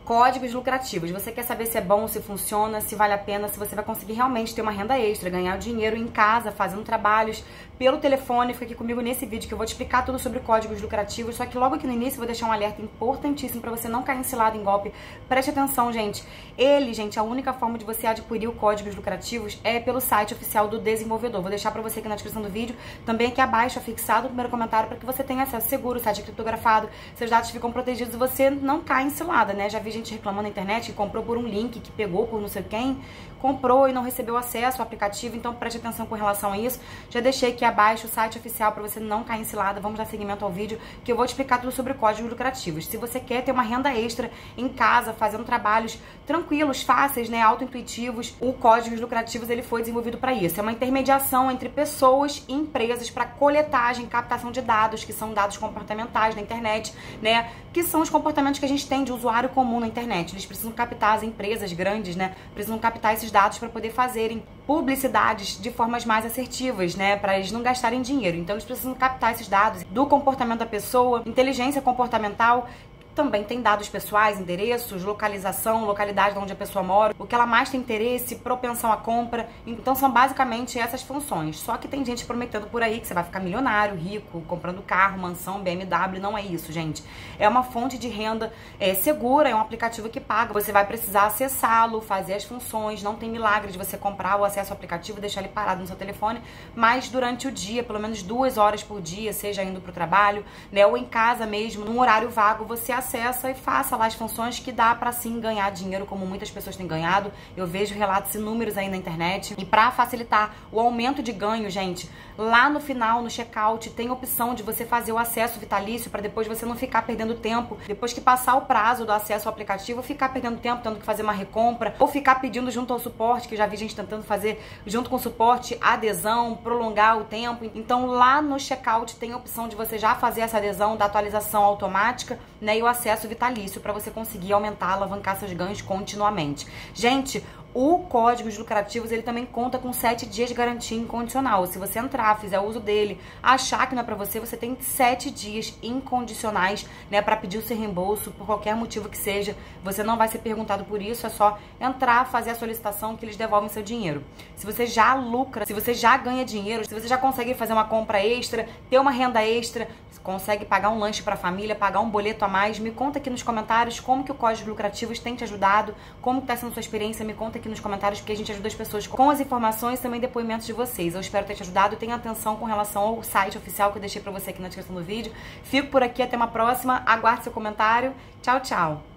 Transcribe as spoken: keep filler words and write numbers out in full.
Códigos lucrativos. Você quer saber se é bom, se funciona, se vale a pena, se você vai conseguir realmente ter uma renda extra, ganhar dinheiro em casa, fazendo trabalhos pelo telefone. Fica aqui comigo nesse vídeo que eu vou te explicar tudo sobre códigos lucrativos. Só que logo aqui no início eu vou deixar um alerta importantíssimo para você não cair em cilada, em golpe. Preste atenção, gente. Ele, gente, a única forma de você adquirir o códigos lucrativos é pelo site oficial do desenvolvedor. Vou deixar para você aqui na descrição do vídeo, também aqui abaixo, fixado no primeiro comentário, para que você tenha acesso seguro, o site é criptografado, seus dados ficam protegidos e você não cai em cilada, né? Já vi gente reclamando na internet que comprou por um link, que pegou por não sei quem, comprou e não recebeu acesso ao aplicativo, então preste atenção com relação a isso. Já deixei aqui abaixo o site oficial para você não cair em cilada. Vamos dar seguimento ao vídeo que eu vou te explicar tudo sobre códigos lucrativos. Se você quer ter uma renda extra em casa, fazendo trabalhos tranquilos, fáceis, né, auto-intuitivos, o códigos lucrativos ele foi desenvolvido para isso. É uma intermediação entre pessoas e empresas para coletagem, captação de dados, que são dados comportamentais na internet, né, que são os comportamentos que a gente tem de usuário comum na internet. Eles precisam captar, as empresas grandes, né, precisam captar esses dados para poder fazerem publicidades de formas mais assertivas, né, para eles não gastarem dinheiro. Então eles precisam captar esses dados do comportamento da pessoa, inteligência comportamental. Também tem dados pessoais, endereços, localização, localidade de onde a pessoa mora, o que ela mais tem interesse, propensão à compra. Então são basicamente essas funções. Só que tem gente prometendo por aí que você vai ficar milionário, rico, comprando carro, mansão, B M W. Não é isso, gente. É uma fonte de renda é, segura, é um aplicativo que paga. Você vai precisar acessá-lo, fazer as funções. Não tem milagre de você comprar o acesso ao aplicativo e deixar ele parado no seu telefone. Mas durante o dia, pelo menos duas horas por dia, seja indo para o trabalho, né, ou em casa mesmo, num horário vago, você acessa acessa e faça lá as funções que dá pra sim ganhar dinheiro, como muitas pessoas têm ganhado. Eu vejo relatos inúmeros aí na internet. E pra facilitar o aumento de ganho, gente, lá no final, no checkout, tem a opção de você fazer o acesso vitalício para depois você não ficar perdendo tempo. Depois que passar o prazo do acesso ao aplicativo, ficar perdendo tempo, tendo que fazer uma recompra, ou ficar pedindo junto ao suporte, que já vi gente tentando fazer junto com o suporte, adesão, prolongar o tempo. Então lá no checkout tem a opção de você já fazer essa adesão da atualização automática, né, e o acesso vitalício para você conseguir aumentar, alavancar seus ganhos continuamente. Gente, o códigos lucrativos, ele também conta com sete dias de garantia incondicional. Se você entrar, fizer uso dele, achar que não é pra você, você tem sete dias incondicionais, né, pra pedir o seu reembolso, por qualquer motivo que seja. Você não vai ser perguntado por isso, é só entrar, fazer a solicitação que eles devolvem seu dinheiro. Se você já lucra, se você já ganha dinheiro, se você já consegue fazer uma compra extra, ter uma renda extra, consegue pagar um lanche pra família, pagar um boleto a mais, me conta aqui nos comentários como que o códigos lucrativos tem te ajudado, como que tá sendo sua experiência, me conta aqui nos comentários, porque a gente ajuda as pessoas com as informações e também depoimentos de vocês. Eu espero ter te ajudado. Tenha atenção com relação ao site oficial que eu deixei pra você aqui na descrição do vídeo. Fico por aqui, até uma próxima. Aguarde seu comentário. Tchau, tchau!